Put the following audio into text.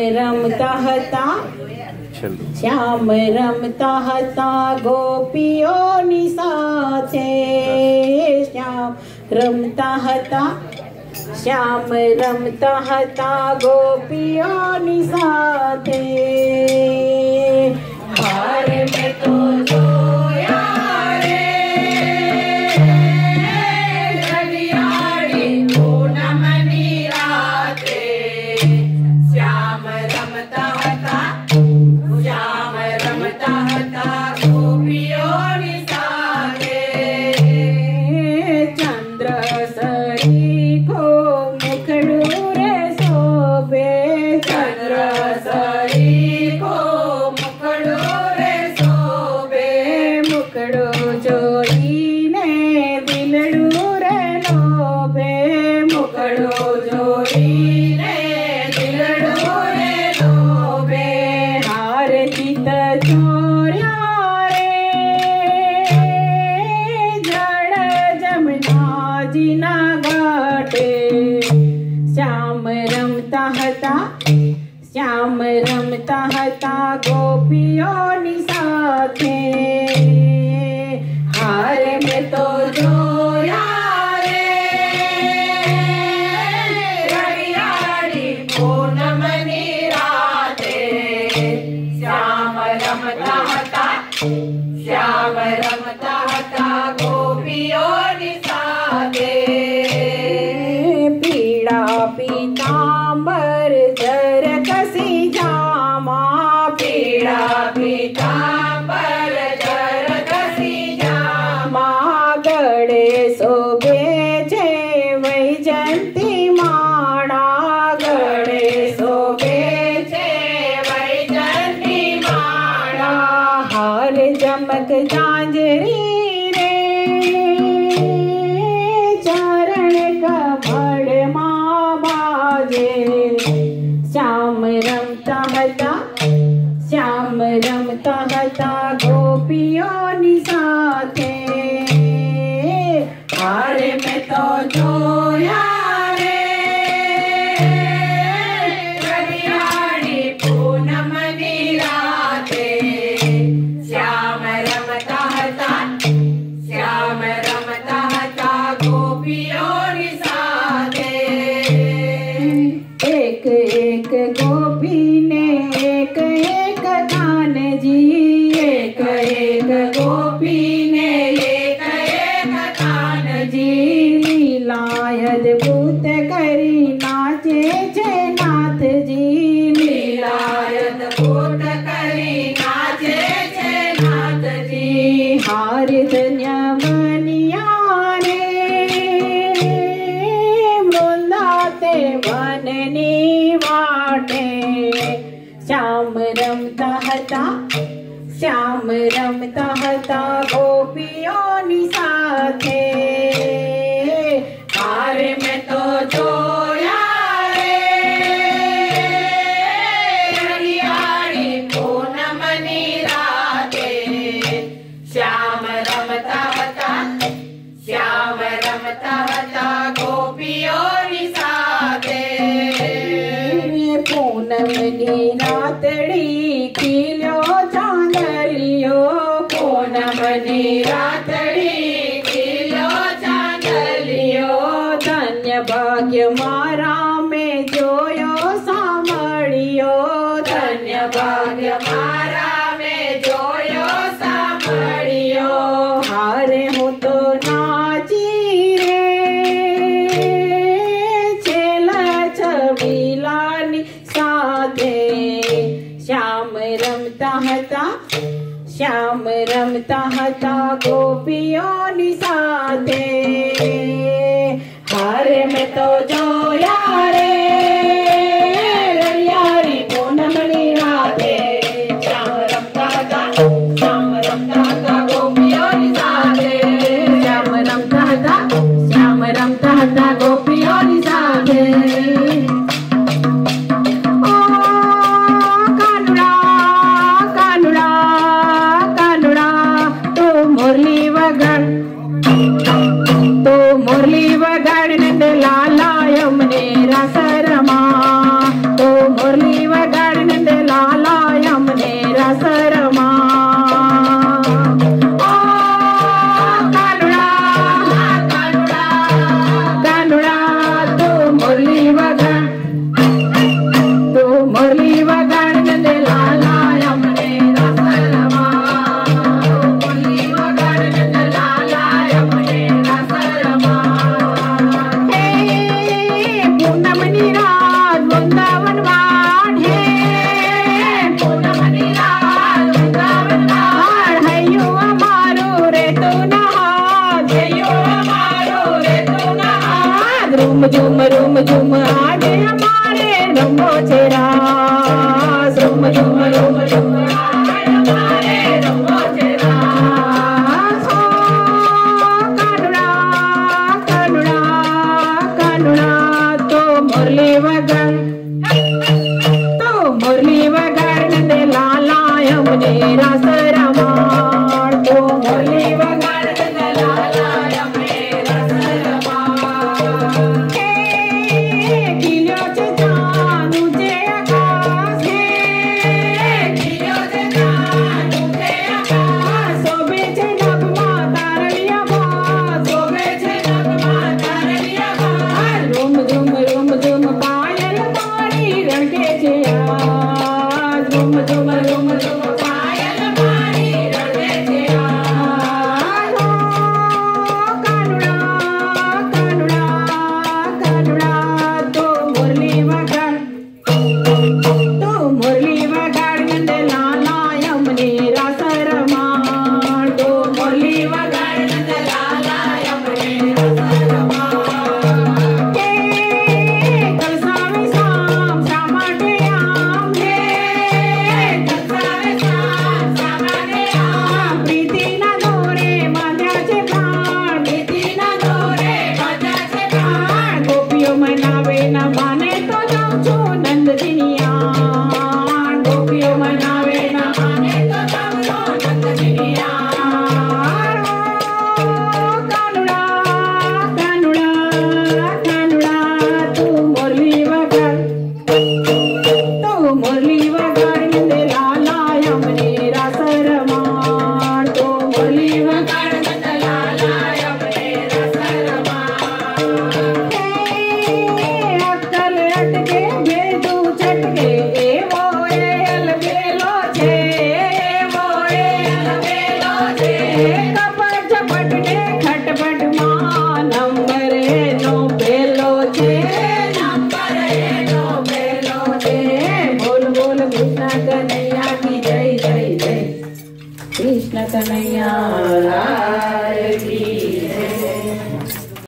रमता हता, श्याम रमता हता गोपियों नि साथे। श्याम रमता हता, श्याम रमता हता गोपियों नि साथे। हार में तो जोया रे रवियाड़ी पूनम निराते। श्याम रमता हता, श्याम रमता हता गोपियों नि साथे। चंद्र सरी को मुखड़ू रे शोभे, चंद्र सरी को मुखड़ू रे शोभे। मुखड़ो जोड़ी ने दिलड़ू रे लोभे, मुखड़ो जोड़ी ने दिलड़ू रे लोभे। हार चित चोर्या रे जड़ जमुना जिना घाटे। श्याम रमता हता, श्याम रमता हता गोपियों नि साथे। हार में तो जोया रे रवियाड़ी पूनम निराते। श्याम रमता हता, श्याम रमता हता गोपियों नि साथे। पीड़ा पीतांबर जर कसी जामा, पीड़ा पीतांबर जर कसी जामा। गड़े शोभे छे वैजंती माड़ा, गड़े शोभे छे वैजंती माड़ा। हार चमक झांझरी रे चरण कमल माँ बाजे। श्याम रमता हता, श्याम रमता हता गोपियों नि साथे। हार में तो जोया रे रवियाड़ी पूनम निराते। श्याम रमता हता, श्याम रमता हता गोपियों नि साथे। एक एक गोपी ने एक एक गान जी, एक एक गोपी ने एक एक गान जी। लीला अद्भुत करी नाचे छे नाथ जी, लीला अद्भुत करी नाचे छे नाथ जी। हार धन्य बनिया रे वृंदाते वननी वाटे। श्याम रमता हता, श्याम रमता हता गोपियों नि साथे। हार में तो जोया रे रवियाड़ी पूनम निराते। श्याम रमता हता, श्याम रमता हता गोपियों नि साथे। पूनम निरातड़ी खिल्यो चांदलियो, पूनम निरातड़ी खिल्यो चांदलियो। धन्य भाग्य मारा में जोयो सामड़ियो, धन्य भाग्य मारा में जोयो सामड़ियो। हारे हूँ तो नाची रे छेला छबीला नि साथे। श्याम रमता हता, श्याम रमता हता गोपियों नि साथे। हार में तो जोया रे रवियाड़ी पूनम निराते। श्याम रमता हता, श्याम रमता हता गोपियों नि साथे। श्याम रमता हता, श्याम रमता हता गोपियों नि साथे। मुरली वगाड़ नंद लाला यमुने रसरमा, तो मुरली वगाड़ झुम रुम झुम आगे हमारे रमो छेरा रुम झुम रुम झुम आगे हमारे रमो छेरा कानुड़ा कानुड़ा कानुड़ा तो मुरली वगर नंदे लाला यमुने रस रमाड़ तो मुरली वगर नंदे लाला यमुने रस रमाड़ खिल्यो छे चांद ऊंचे आकाश खिल्यो छे चांद ऊंचे आकाश शोभे छे नभमा तारलिया बाज शोभे छे नभमा तारलिया बाज रुम झुम पायल मारी रણકે છે આજ रुम झुम पायल मारी रણકે છે આજ કાનુડા કાનુડા કાનુડા તો મુરલી વગાડ નંદે લાલા યમને રસ રમાડ તો મુરલી વગાડ નંદે લાલા યમને રસ રમાડ કલસાવે શામ શા માટે આમ હે કલસાવે શામ શા માટે આમ પ્રીતિના દોરે બાંધ્યા છે પ્રાણ પ્રીતિના દોરે બાંધ્યા છે પ્રાણ ગોપીઓ મનાવે ના માને તો જાઉં છું નંદજીની આણ ગોપીઓ મનાવે ના માને તો જાઉં છું નંદજીની આણ કાનુડા કાનુડા કાનુડા તું મુરલી વગાડ નંદે લાલા યમને રસ રમાડ તો મુરલી વગાડ નંદે લાલા યમને રસ રમાડ અક્કલ અટકે ભેદુ છટકે એવો એ અલબેલો છે એવો એ અલબેલો છે કપટ ઝપટ ને ખટપટ માં નંબર એનો પેલો છે નંબર એનો પેલો છે બોલ બોલ કૃષ્ણ કનૈયા की जय जय जय कृष्ण कन्हैया लाल की